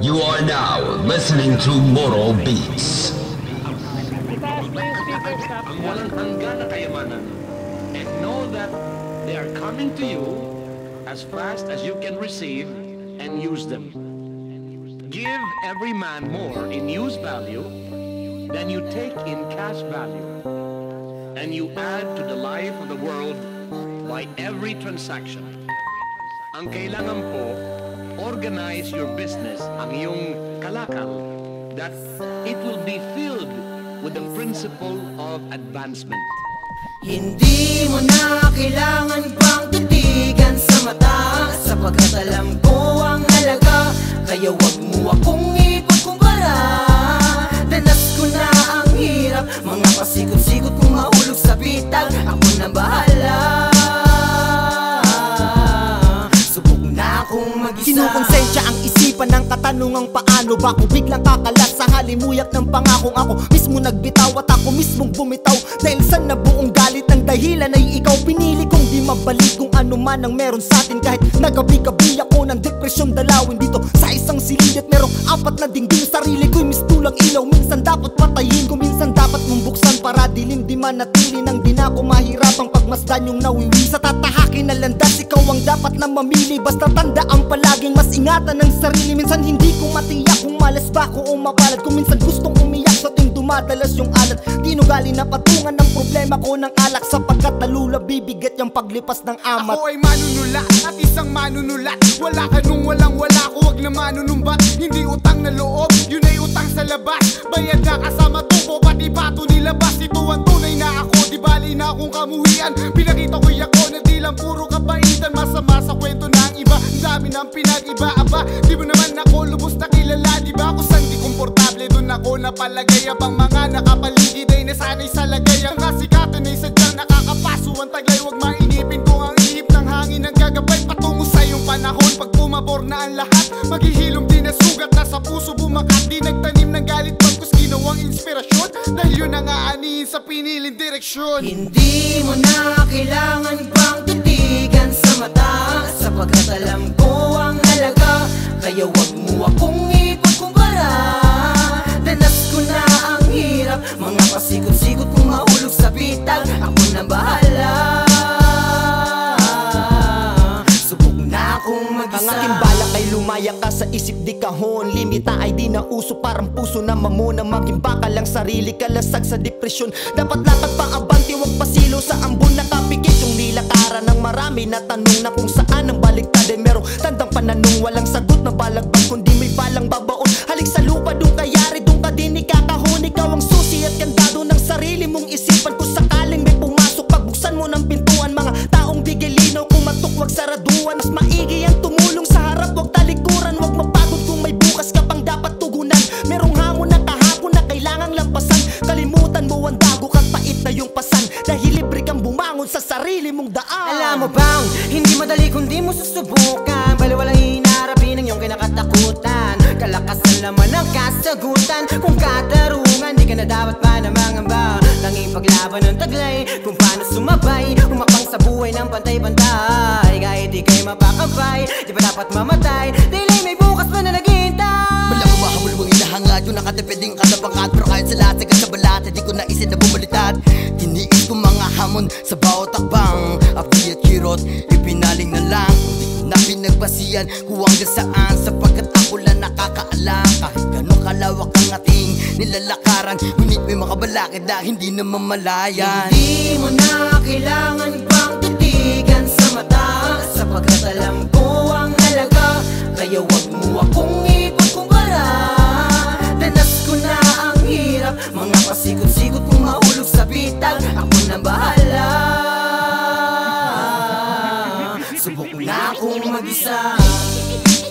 You are now listening to Moral Beats. Ang walang hanggan na kayamanan, and know that they are coming to you as fast as you can receive and use them. Give every man more in use value than you take in cash value, and you add to the life of the world by every transaction. Ang kailangan po, organize your business, ang iyong kalakal, that it will be filled with the principle of advancement. Hindi mo na kailangan pang titigan sa mata, sapagkat alam ko ang halaga. Kaya wag mo akong ipagkumpara. Danas ko na ang hirap, mga pasikot-sikot kong mahulog sa bitag. Ako na bahala, subok na akong mag-isa. Kinukonsensya ang isipan ng katanungang paano ba ako biglang kakalat sa halimuyak ng pangakong ako mismo nagbitaw at ako mismong bumitaw. Dahil sa nabuong galit ang dahilan ay ikaw. Pinili kong di mabalik kung ano man ang meron sa atin. Kahit nagabi-gabi ako ng depresyon dalawin dito sa isang silid at merong apat na dingding. Sarili ko'y mistulang ilaw, minsan dapat patayin ko, minsan dapat mong buksan para dilim di manatili nang di na ako mahirapang pagmasdan yung nawiwi. Sa tatahakin na landas, ikaw ang dapat na mamili. Basta tandaan palaging mas ingatan ng sarili. Minsan hindi ko matiyak kung malas ba ako o mapalad. Kung minsan gustong umiyak sa tuwing dumadalas yung alat. Tinugali na patungan ng problema ko ng alak, sapagkat nalula bibigat yung paglipas ng amat. Ako ay manunulat at isang manunulat. Wala ka nung walang wala ko, wag na manunumbat. Hindi utang na loob, yun ay utang sa labas. Bayad na kasama tubo, pati bato nilabas. Ito ang tunay na ako, di bali na akong kamuhian. Pinakita ko'y ako na di lang puro kabaitan. Masama sa kwento ng iba, ang dami ng pinag-iba-aba. Di mo naman ako lubos na kilala, di ba? Kung saan di komportable, dun ako napalagay. Abang mga nakapaligid ay nasanay sa lagay. Ang kasikatan ay sadyang nakakapaso ang taglay. Huwag mainipin kung ang ihip ng hangin ang gagabay patungo sa iyong panahon. Pag pumabor na ang lahat, maghihilom din na sugat na sa puso bumakat. Di nagtanim ng galit pagkus ginawang inspirasyon, dahil yun ang aanihin sa piniling direksyon. Hindi mo na kailangan pang titigan sa mata, sapagkat alam ko ang halaga. Kaya wag mo akong ipagkumpara. Danas ko na ang hirap, mga pasikot-sikot kong mahulog sa bitag. Ako na bahala, subok na akong mag-isa. Ang aking balak ay lumaya ka sa isip di kahon. Limita ay di na uso, parang puso na mamuna. Maging bakal ang sarili, kalasag sa depresyon. Dapat lakad pa abanti, wag pasilo sa ambon. Nakapikit yung nilakaran ng marami na tanong na kung saan ang baliktad ay merong tandang pananong. Walang sagot na balagbag, kundi may balang babaon. Halik sa lupa, doon kayari, doon ka din ikakahon. Ikaw ang susi at kandado ng sarili mong isipan. Kung sakaling may pumasok, pagbuksan mo ng pintuan. Mga taong bigilinaw, kumatok, wag saraduan. Mas maigi ang tumulong sa harap, wag talikuran. Wag mapagod kung may bukas ka pang dapat tugunan. Merong hamon na kahapon na kailangang lampasan. Kalimutan mo ang dago kang pait na yung pasan, dahil libre kang bumangon sa sarili mong daan. Alam mo bang, hindi madali kundi mo susubukan. Baliwalang hinarapin ang iyong kinakatakutan. Kalakasan naman ang kasagutan. Kung katarungan, di ka na dapat pa na mangamba. Tanging paglaban ng taglay, kung paano sumabay. Umapang sa buhay ng pantay-pantay. Kahit di kayo mapakabay, di pa dapat mamatay. Dahil ay may bukas pa na naghihintay. Walang umahabol mong inahangad, yung nakadepending kalabangkat. Pero kahit sa lahat, sagad sa balat, di ko naisin na bumalitad. Tiniis ko mga hamon sa bawat takbang. Abdi at kirot, ipinaling na lang. Na pinagbasihan kung hanggang saan, sapagkat ako lang nakakaalam. Kahit gano'ng kalawak ang ating nilalakaran, ngunit may makabalakid na hindi na mamalayan. Hindi mo na kailangan pang titigan sa mata, sapagkat alam ko ang halaga. Kaya wag mo akong ipagkumpara. Danas ko na ang hirap, mga pasikot-sikot kong mahulog sa bitag. Ako na bahala, subok na akong mag-isa.